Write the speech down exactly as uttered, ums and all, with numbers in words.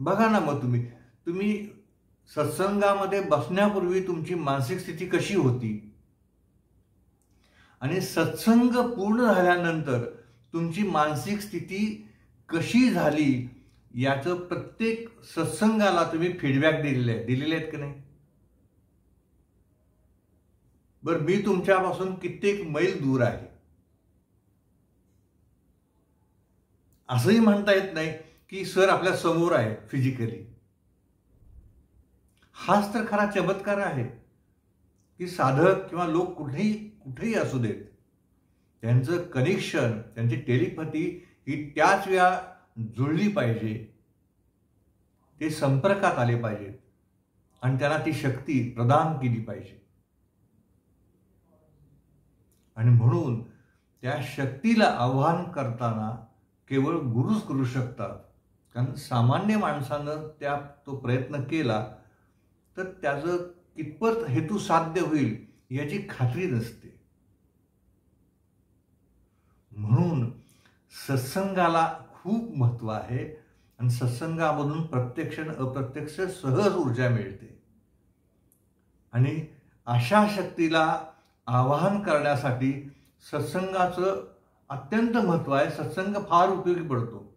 बघा ना, मग तुम्ही तुम्ही सत्संगामध्ये बसण्यापूर्वी तुमची मानसिक स्थिती कशी होती आणि सत्संग पूर्ण झाल्यानंतर तुमची मानसिक स्थिती कशी झाली याचं प्रत्येक सत्संगाला तुम्ही फीडबॅक दिलेले आहे दिलेले आहेत की नाही? बरं, मी तुमच्यापासून कित्येक मैल दूर आहे असंही म्हणता येत नाही की सर आपल्या समोर आहे फिजिकली. हाच तर खरा चमत्कार आहे की साधक किंवा लोक कुठेही कुठेही असू देत, त्यांचं कनेक्शन, त्यांची टेलिपॅथी ही त्याच वेळा जुळली पाहिजे, ते संपर्कात आले पाहिजेत आणि त्यांना ती शक्ती प्रदान केली पाहिजे. आणि म्हणून त्या शक्तीला आव्हान करताना केवळ गुरुच करू शकतात. कारण सामान्य माणसानं त्या तो प्रयत्न केला तर त्याचं कितपत हेतू साध्य होईल याची खात्री नसते. म्हणून सत्संगाला खूप महत्त्व आहे आणि सत्संगामधून प्रत्यक्ष आणि अप्रत्यक्ष सहज ऊर्जा मिळते. आणि अशा शक्तीला आवाहन करण्यासाठी सत्संगाचं अत्यंत महत्त्व आहे. सत्संग फार उपयोगी पडतो.